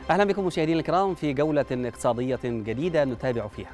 أهلا بكم مشاهدينا الكرام في جولة اقتصادية جديدة نتابع فيها.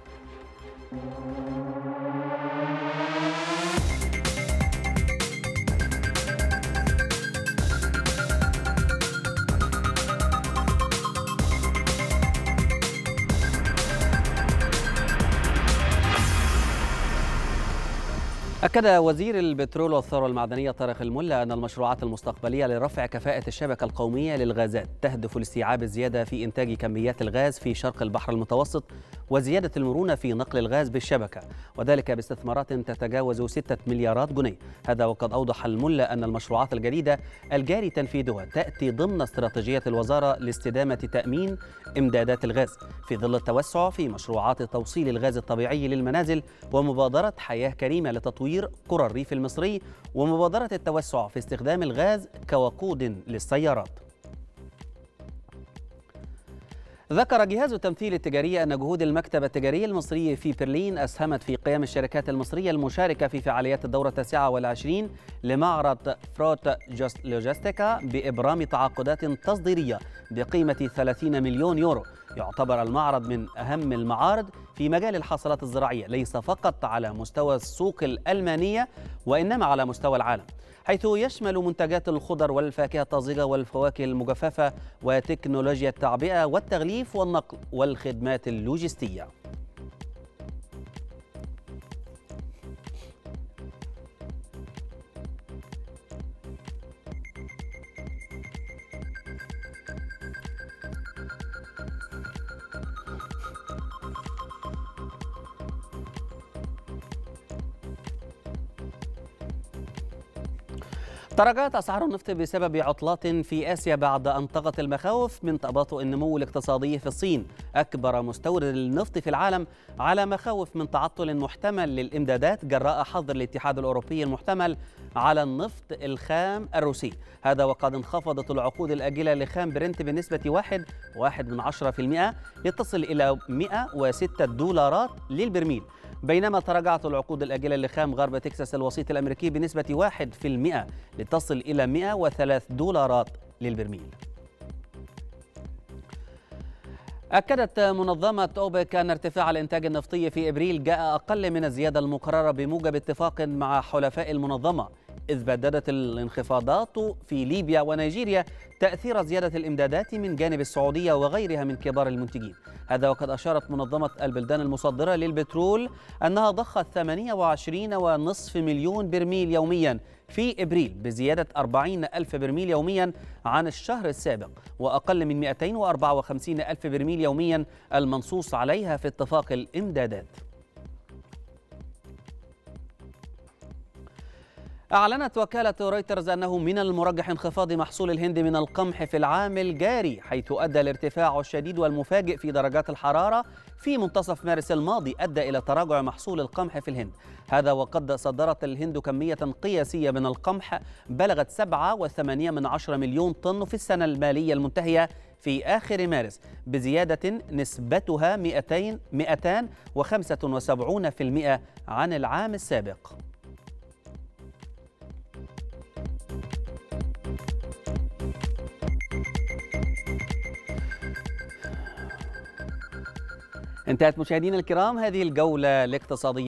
أكد وزير البترول والثروة المعدنية طارق الملا أن المشروعات المستقبلية لرفع كفاءة الشبكة القومية للغازات تهدف لاستيعاب الزيادة في إنتاج كميات الغاز في شرق البحر المتوسط وزيادة المرونة في نقل الغاز بالشبكة، وذلك باستثمارات تتجاوز 6 مليارات جنيه. هذا وقد أوضح الملا أن المشروعات الجديدة الجاري تنفيذها تأتي ضمن استراتيجية الوزارة لاستدامة تأمين إمدادات الغاز في ظل التوسع في مشروعات توصيل الغاز الطبيعي للمنازل ومبادرة حياة كريمة لتطوير قرى الريف المصري ومبادرة التوسع في استخدام الغاز كوقود للسيارات. ذكر جهاز التمثيل التجاري أن جهود المكتب التجاري المصري في برلين أسهمت في قيام الشركات المصرية المشاركة في فعاليات الدورة 29 لمعرض فروت لوجيستيكا بإبرام تعاقدات تصديرية بقيمة 30 مليون يورو. يعتبر المعرض من أهم المعارض في مجال الحاصلات الزراعية ليس فقط على مستوى السوق الألمانية وإنما على مستوى العالم، حيث يشمل منتجات الخضر والفاكهة الطازجة والفواكه المجففة وتكنولوجيا التعبئة والتغليف والنقل والخدمات اللوجستية. تراجعت أسعار النفط بسبب عطلات في آسيا بعد أن طغت المخاوف من تباطؤ النمو الاقتصادي في الصين، أكبر مستورد للنفط في العالم، على مخاوف من تعطل محتمل للإمدادات جراء حظر الاتحاد الأوروبي المحتمل على النفط الخام الروسي. هذا وقد انخفضت العقود الآجلة لخام برنت بنسبة 1.1% لتصل إلى 106 دولارات للبرميل، بينما تراجعت العقود الآجلة لخام غرب تكساس الوسيط الأمريكي بنسبة 1% لتصل إلى 103 دولارات للبرميل. أكدت منظمة أوبك أن ارتفاع الإنتاج النفطي في إبريل جاء أقل من الزيادة المقررة بموجب اتفاق مع حلفاء المنظمة، إذ بددت الانخفاضات في ليبيا ونيجيريا تأثير زيادة الإمدادات من جانب السعودية وغيرها من كبار المنتجين. هذا وقد أشارت منظمة البلدان المصدرة للبترول أنها ضخت 28.5 مليون برميل يوميا في إبريل بزيادة 40 ألف برميل يوميا عن الشهر السابق، وأقل من 254 ألف برميل يوميا المنصوص عليها في اتفاق الإمدادات. أعلنت وكالة رويترز أنه من المرجح انخفاض محصول الهند من القمح في العام الجاري، حيث أدى الارتفاع الشديد والمفاجئ في درجات الحرارة في منتصف مارس الماضي أدى إلى تراجع محصول القمح في الهند. هذا وقد صدرت الهند كمية قياسية من القمح بلغت 7.8 مليون طن في السنة المالية المنتهية في آخر مارس، بزيادة نسبتها 275% عن العام السابق. انتهت مشاهدينا الكرام هذه الجولة الاقتصادية.